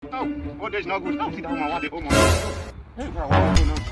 Oh, old age not good. Oh, see that woman, what the woman. Hey, what I want to know.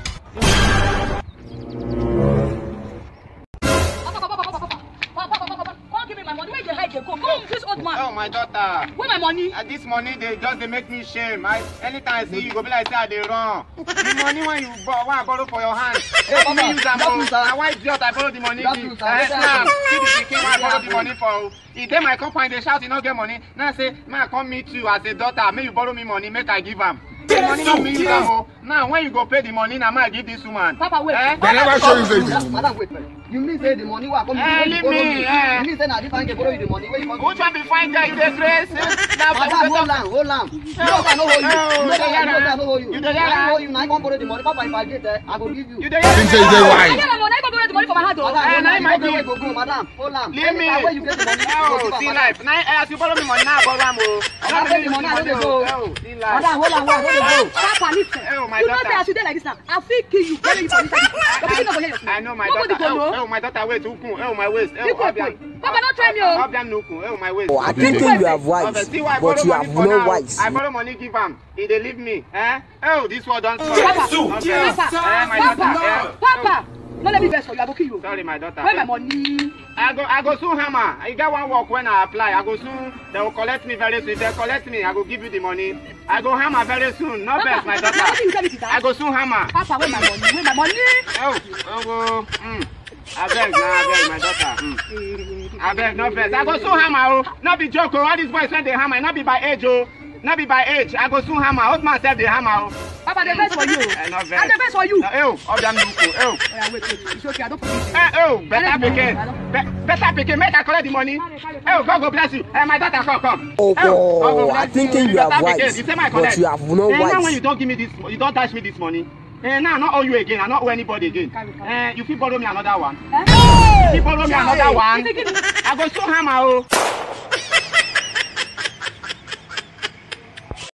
Come give me my money. Where the hell you go? Come, this old man. Oh, my daughter. Where my money? This money, they make me shame. Anytime I see you, go be like, say, they run. The money when I borrow for your hand. Hey, Papa, now why idiot I borrow the money? See the king I borrow the money for. He dey my company, they shout, he not get money. Now I say, man, I come meet you as a daughter. May you borrow me money, make I give him. The money not me use am. Now when you go pay the money, now I give this woman. Papa, wait. They never show you the madam, wait. You mean say the money will come? Leave me. You mean say now this man can borrow you the money? Where you come? Which one be fine guy? You dey grace? Madam, hold on. You know I know you. You don't know you. Now I come borrow the money. Papa, if I get there, I will give you. You dey hear me? I get my money. I go borrow the money for my hand. Madam, hold on. Leave me. Where you get the money? Oh, see life. Now as you borrow me money, now I borrow am. I pay the money. I don't go. See life. Madam, hold on. Papa, listen. Oh, my you know daughter. say as you dey like this now, I fit kill you. Carry you for inside. I know my daughter. Oh, my daughter, wait. Oh, my waist. Papa, don't try me. Oh, my waist. I think you are wise, but you have no wise. I borrow money, give him. He dey leave me. Oh, this one don't Papa, Papa. Papa, don't let me vex for you. I go kill you. Sorry, my daughter. Where my money? I go soon hammer. I get one work when I apply. I go soon. They will collect me very soon. If they collect me, I go give you the money. I go hammer very soon. No best, my daughter. I go soon hammer. Papa, where my money? Where my money? Oh, I beg, my daughter. I beg, no best. I go soon hammer. Not be joke. All these boys when they hammer, not be by age. Not be by age. I go soon hammer. Old man said they hammer. Papa, the best for you. Not And the best for you. Wait. It's okay. I don't forgive you. Better pikin. Make I collect the money. God go bless you. My daughter, come. Oh, I think you are wise, but you have no wise. Now when you don't give me this, you don't dash me this money. Now I not owe you again. I not owe anybody again. You fit borrow me another one. You fit borrow me another one. I go soon hammer.